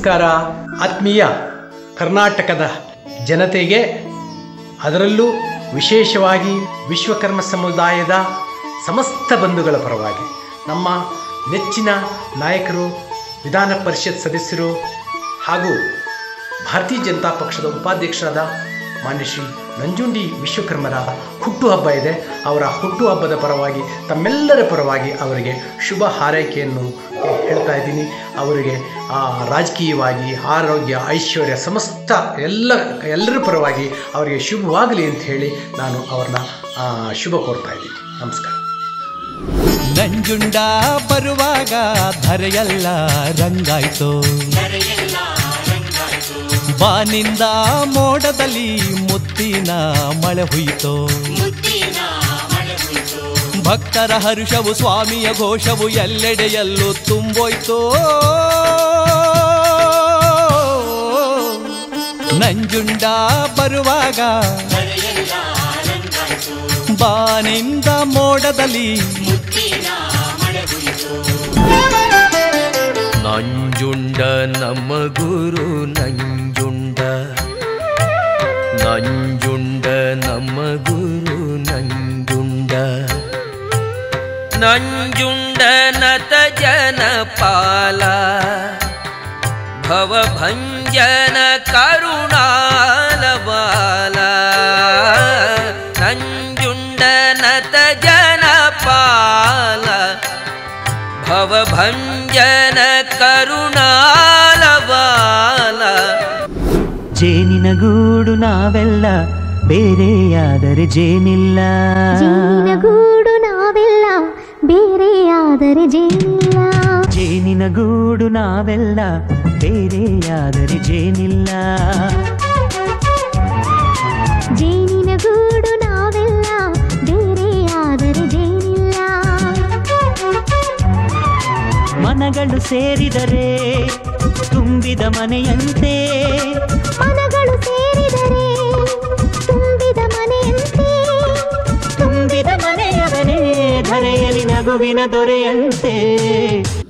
ನಮಸ್ಕಾರ ಆತ್ಮೀಯ ಕರ್ನಾಟಕದ ಜನತೆಗೆ, ಅದರಲ್ಲೂ ವಿಶೇಷವಾಗಿ ವಿಶ್ವಕರ್ಮ ಸಮುದಾಯದ ಸಮಸ್ತ ಬಂಧುಗಳ ಪರವಾಗಿ, ನಮ್ಮ ನೆಚ್ಚಿನ ನಾಯಕರು, ವಿಧಾನ ಪರಿಷತ್ ಸದಸ್ಯರು ಹಾಗೂ ಭಾರತೀಯ ಜನತಾ ಪಕ್ಷದ ಉಪಾಧ್ಯಕ್ಷರಾದ ಮಾನ್ಯ ಶ್ರೀ ನಂಜುಂಡಿ ವಿಶ್ವಕರ್ಮರ ಹುಟ್ಟುಹಬ್ಬ ಇದೆ. ಅವರ ಹುಟ್ಟುಹಬ್ಬದ ಪರವಾಗಿ ತಮ್ಮೆಲ್ಲರ ಪರವಾಗಿ ಅವರಿಗೆ ಶುಭ ಹಾರೈಕೆಯನ್ನು ಹೇಳ್ತಾ ಇದ್ದೀನಿ. ಅವರಿಗೆ ರಾಜಕೀಯವಾಗಿ ಆರೋಗ್ಯ, ಐಶ್ವರ್ಯ, ಸಮಸ್ತ ಎಲ್ಲರ ಪರವಾಗಿ ಅವರಿಗೆ ಶುಭವಾಗಲಿ ಅಂತ ಹೇಳಿ ನಾನು ಅವ್ರನ್ನ ಶುಭ ಕೋರ್ತಾ ಇದ್ದೀನಿ. ನಮಸ್ಕಾರ. ನಂಜುಂಡ ಬರುವಾಗ ಧರೆಯೆಲ್ಲ ರಂಗಾಯ್ತು, ಬಾನಿಂದ ಮೋಡದಲ್ಲಿ ಮುತ್ತಿನ ಮಳೆ ಹುಯ್ಯಿತು. ಭಕ್ತರ ಹರುಷವು, ಸ್ವಾಮಿಯ ಘೋಷವು ಎಲ್ಲೆಡೆಯಲ್ಲೂ ತುಂಬೋಯ್ತು. ನಂಜುಂಡ ಬರುವಾಗ ಬಾನಿಂದ ಮೋಡದಲ್ಲಿ ನಂಜುಂಡ ನಮ್ಮ ಗುರು ನಂಜುಂಡ, ನಂಜುಂಡ ನಮ್ಮ ಗುರು ನಂಜುಂಡ. ನಂಜುಂಡ ನತ ಜನಪಾಲ, ಭವಭಂಜನ ಕರುಣಾಲ ಬಾಲ. ನಂಜುಂಡ ನತ ಜನಪಾಲ, ಭವಭಂಜನ ಕರುಣಾಲ ಬಾಲ. ಜೇನಿನ ಗೂಡು ನಾವೆಲ್ಲ, ಬೇರೆಯಾದರೆ ಜೇನಿಲ್ಲ. ಜೇನಿನ ಗೂಡು ನಾವೆಲ್ಲ, ಬೇರೆಯಾದರೆ ಜೇನಿಲ್ಲ. ಜೇನಿನ ಗೂಡು ನಾವೆಲ್ಲ, ಬೇರೆಯಾದರೆ ಜೇನಿಲ್ಲ. ಜೇನಿನ ಗೂಡು ನಾವೆಲ್ಲ, ಬೇರೆಯಾದರೆ ಜೇನಿಲ್ಲ. ಮನಗಳು ಸೇರಿದರೆ ತುಂಬಿದ ಮನೆಯಂತೆ, ಮನಗಳು ಸೇರಿದರೆ ತುಂಬಿದ ಮನೆಯಂತೆ. ತುಂಬಿದ ಮನೆಯವನೇ ಧರೆಯಲ್ಲಿ ನಗುವಿನ ದೊರೆಯಂತೆ.